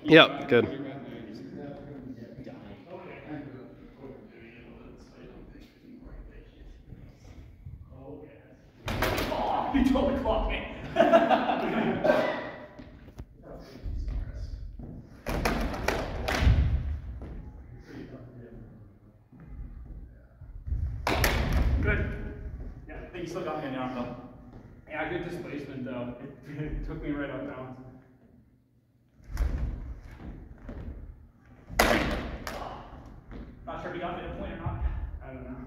Yep, good. Oh, you totally clocked me. Good. Yeah, I think you still got me on the arm though. Yeah, good displacement though. It took me right out balance. Not sure if you got me at a point or not. I don't know.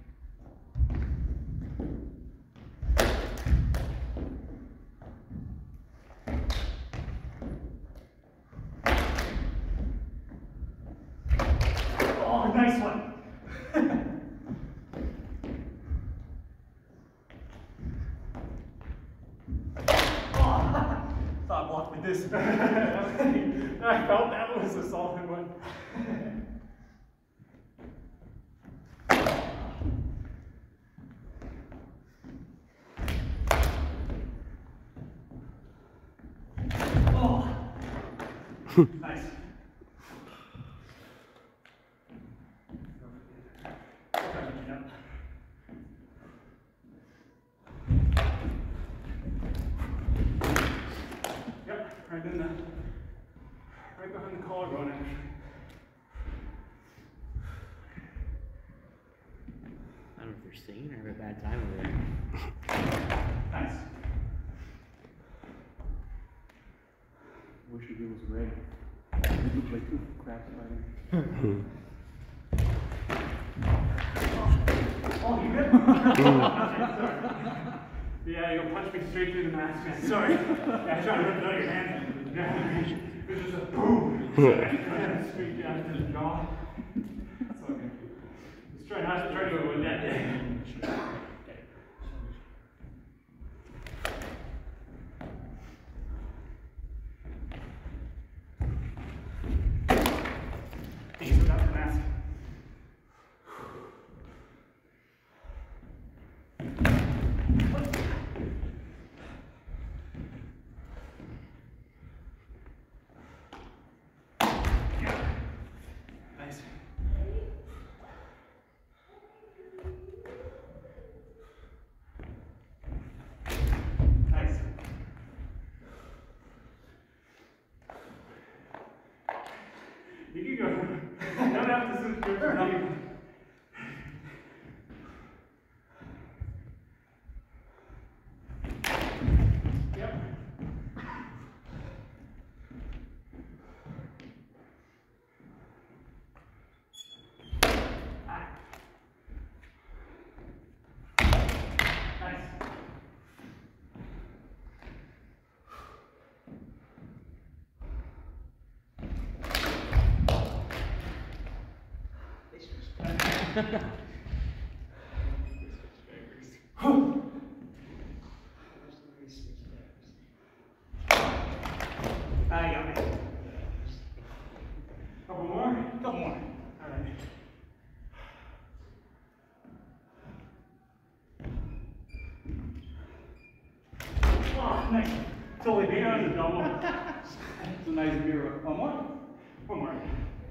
Oh, nice one. Thought block with this. I felt that was a solid one. Oh, nice. Right in the, right behind the collarbone actually. I don't know if they're singing or having a bad time over there. Nice. Wish your game was red. It looked like two crap fighting. Oh, you good? Yeah, you'll punch me straight through the mask, man. Sorry. Yeah, I tried to rip it out of your hand. Yeah, it was just a boom. Straight down to the jaw. That's all good. Let's try not to try to go with that day. Thanks for that mask. Nice. Nice. You can go. You don't have to switch your turn. Yep. Nice. I got me. Couple more? Couple more. All right. Oh, nice. Totally beat on the double. It's a nice mirror. One more? One more.